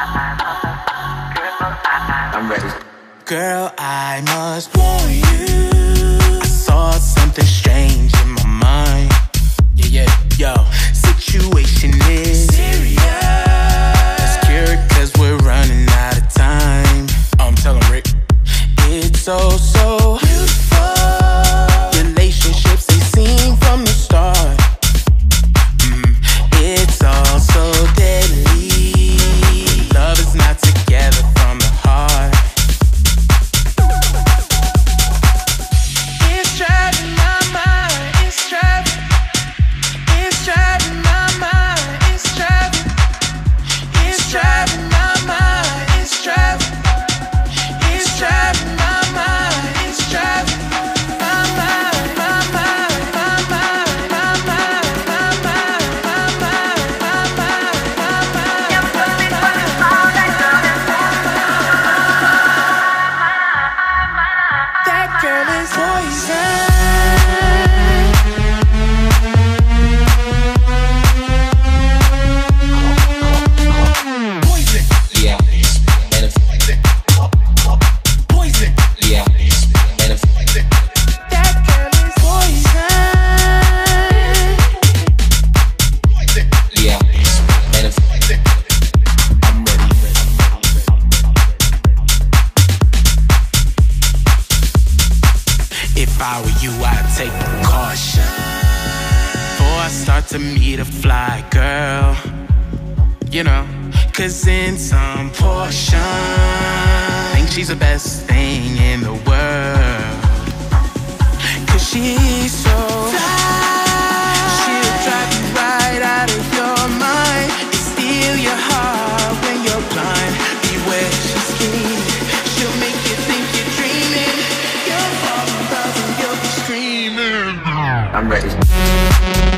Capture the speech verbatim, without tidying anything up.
I'm ready. Girl, I must warn you, I saw something strange in my mind. Yeah, yeah, yo, situation is serious. Let's cure it cause we're running out of time. Oh, I'm telling Rick, it's so, so beautiful. Relationships, they seem from the start. Mm, it's all so deadly. Love is not together from the heart. It's driving my mind, it's driving. It's driving my mind, it's driving. It's driving my mind, it's driving. It's driving my mind, it's driving. My mind, my mind, my mind, my mind, my mind, my mind, my mind, that girl is poison. Yeah. And if poison. Yeah. And if That girl is poison. yeah. And if I'm ready. If I were you, I'd take precaution before I start to meet a fly girl. You know, cause in some portion, think she's the best thing in the world. Cause she's so fly, she'll drive you right out of your mind and steal your heart when you're blind. Beware, she's scheming, she'll make you think you're dreaming. You'll fall in love and you'll be screaming. I'm ready.